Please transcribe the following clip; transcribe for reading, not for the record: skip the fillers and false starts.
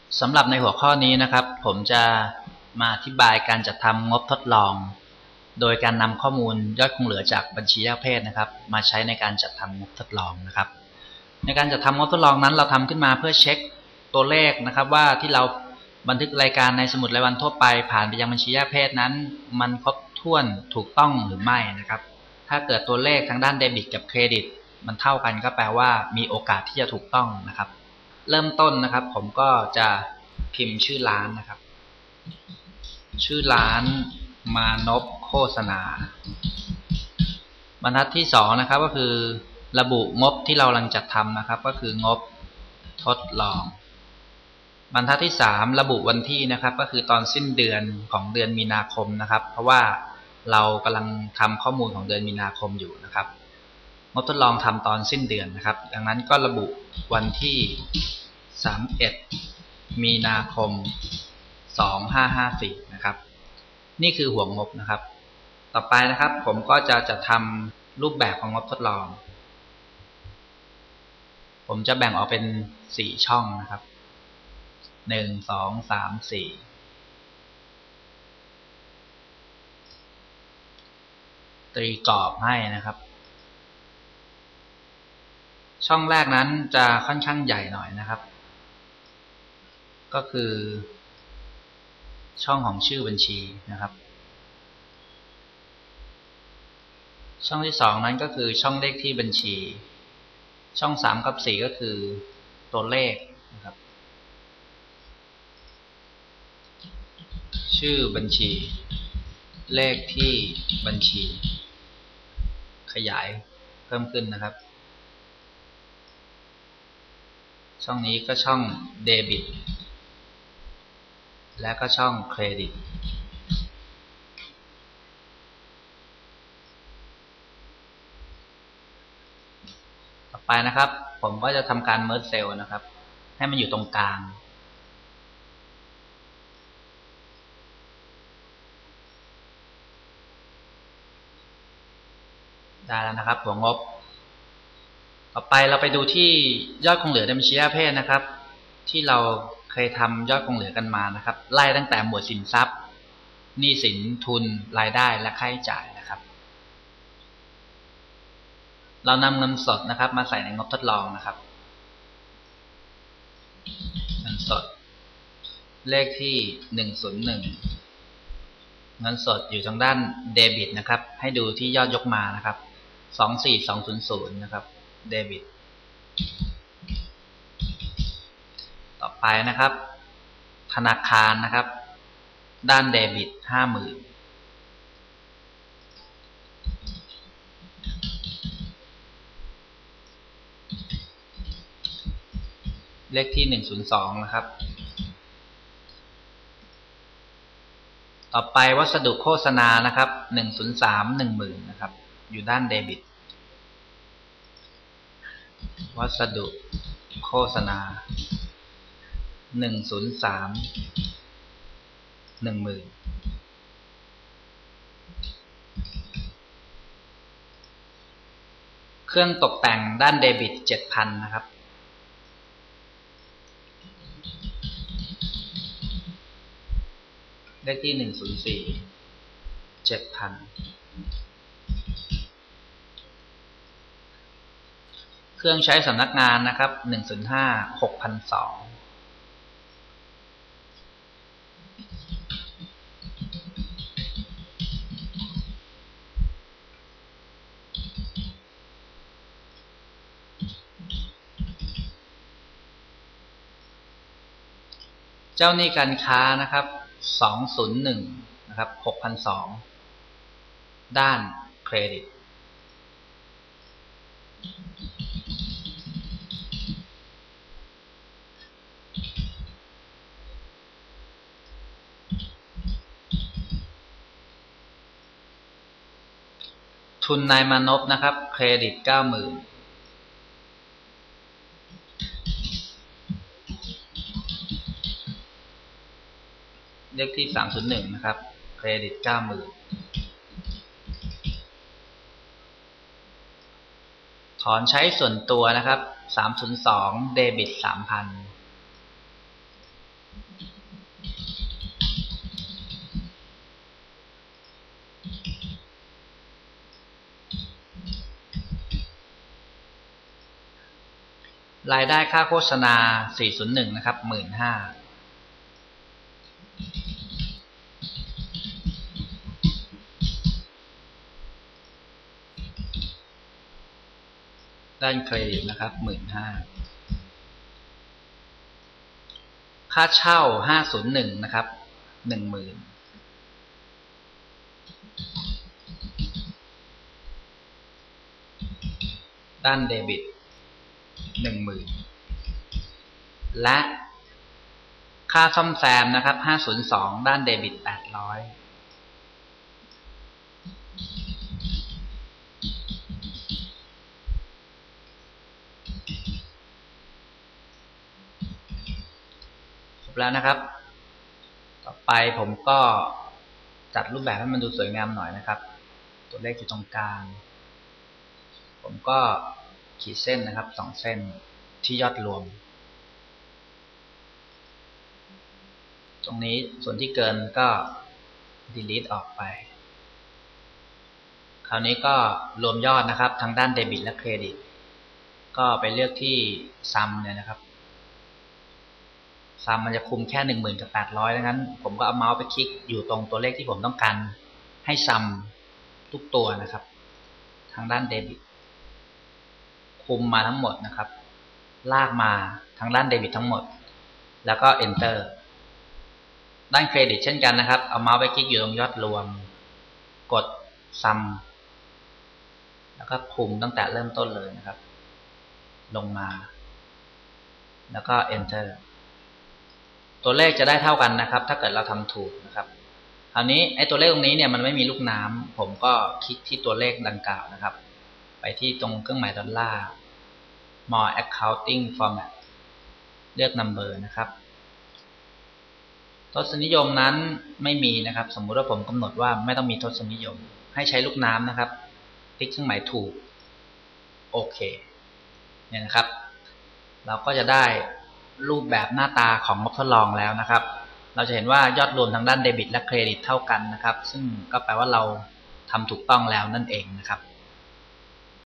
สำหรับในหัวข้อนี้นะครับผมจะมาอธิบายการจัดทำงบทดลองโดยการนำข้อมูลยอดคงเหลือจากบัญชีแยกประเภทนะครับมาใช้ในการจัดทำงบทดลองนะครับในการจัดทำงบทดลองนั้นเราทำขึ้นมาเพื่อเช็คตัวเลขนะครับว่าที่เราบันทึกรายการในสมุดรายวันทั่วไปผ่านไปยังบัญชีแยกประเภทนั้นมันครบถ้วนถูกต้องหรือไม่นะครับถ้าเกิดตัวเลขทางด้านเดบิตกับเครดิตมันเท่ากันก็แปลว่ามีโอกาสที่จะถูกต้องนะครับเริ่มต้นนะครับผมก็จะพิมพ์ชื่อร้านนะครับชื่อร้านมานพโฆษณาบรรทัดที่2นะครับก็คือระบุงบที่เรากำลังจัดทำนะครับก็คืองบทดลองบรรทัดที่3ระบุวันที่นะครับก็คือตอนสิ้นเดือนของเดือนมีนาคมนะครับเพราะว่าเรากำลังทำข้อมูลของเดือนมีนาคมอยู่นะครับงบทดลองทำตอนสิ้นเดือนนะครับดังนั้นก็ระบุวันที่31มีนาคม2554นะครับนี่คือหัวงบนะครับต่อไปนะครับผมก็จะทำรูปแบบของงบทดลองผมจะแบ่งออกเป็น4ช่องนะครับ1 2 3 4ตีกรอบให้นะครับช่องแรกนั้นจะค่อนข้างใหญ่หน่อยนะครับก็คือช่องของชื่อบัญชีนะครับช่องที่2นั้นก็คือช่องเลขที่บัญชีช่อง3กับ4ก็คือตัวเลขนะครับชื่อบัญชีเลขที่บัญชีขยายเพิ่มขึ้นนะครับช่องนี้ก็ช่องเดบิตและก็ช่องเครดิตต่อไปนะครับผมก็จะทำการเมิร์จเซลล์นะครับให้มันอยู่ตรงกลางได้แล้วนะครับหัวงบต่อไปเราไปดูที่ยอดคงเหลือในบัญชีประเภทนะครับที่เราเคยทำยอดคงเหลือกันมานะครับไล่ตั้งแต่หมวดสินทรัพย์หนี้สินทุนรายได้และค่าใช้จ่ายนะครับเรานำเงินสดนะครับมาใส่ในงบทดลองนะครับเงินสดเลขที่101เงินสดอยู่ทางด้านเดบิตนะครับให้ดูที่ยอดยกมานะครับ24200นะครับเดบิตต่อไปนะครับธนาคารนะครับด้านเดบิต50,000เลขที่102นะครับต่อไปวัสดุโฆษณานะครับ103 10,000นะครับอยู่ด้านเดบิตวัสดุโฆษณา103 10,000เครื่องตกแต่งด้านเดบิต 7,000 นะครับเลขที่104 7,000เครื่องใช้สำนักงานนะครับ105 6,200เจ้าหนี้การค้านะครับ201นะครับ6,200ด้านเครดิตทุนนายมานพนะครับเครดิต 90,000เลขที่301นะครับเครดิต 90,000ถอนใช้ส่วนตัวนะครับ302เดบิต 3,000 รายได้ค่าโฆษณา401นะครับ 15,000 ด้านเครดิตนะครับ 15,000 ค่าเช่า501นะครับ 10,000 ด้านเดบิต 10,000 และค่าซ่อมแซมนะครับ502ด้านเดบิต 800 ครบแล้วนะครับต่อไปผมก็จัดรูปแบบให้มันดูสวยงามหน่อยนะครับตัวเลขอยู่ตรงกลางผมก็ขีดเส้นนะครับ2 เส้นที่ยอดรวมตรงนี้ส่วนที่เกินก็ delete ออกไปคราวนี้ก็รวมยอดนะครับทั้งด้านเดบิตและเครดิตก็ไปเลือกที่ sum เนี่ยนะครับซัมมันจะคุมแค่ 10,000 กับ 800ดังนั้นผมก็เอาเมาส์ไปคลิกอยู่ตรงตัวเลขที่ผมต้องการให้ซัมทุกตัวนะครับทางด้านเดบิตคุมมาทั้งหมดนะครับลากมาทางด้านเดบิตทั้งหมดแล้วก็ enter ด้านเครดิตเช่นกันนะครับเอาเมาส์ไปคลิกอยู่ตรงยอดรวมกดซัมแล้วก็คุมตั้งแต่เริ่มต้นเลยนะครับลงมาแล้วก็ enterตัวเลขจะได้เท่ากันนะครับถ้าเกิดเราทำถูกนะครับคราวนี้ไอ้ตัวเลขตรงนี้เนี่ยมันไม่มีลูกน้ำผมก็คลิกที่ตัวเลขดังกล่าวนะครับไปที่ตรงเครื่องหมายดอลลาร์ more accounting format เลือก number นะครับทศนิยมนั้นไม่มีนะครับสมมุติว่าผมกำหนดว่าไม่ต้องมีทศนิยมให้ใช้ลูกน้ำนะครับคลิกเครื่องหมายถูกโอเคเนี่ยนะครับเราก็จะได้รูปแบบหน้าตาของงบทดลองแล้วนะครับเราจะเห็นว่ายอดรวมทางด้านเดบิตและเครดิตเท่ากันนะครับซึ่งก็แปลว่าเราทำถูกต้องแล้วนั่นเองนะครับ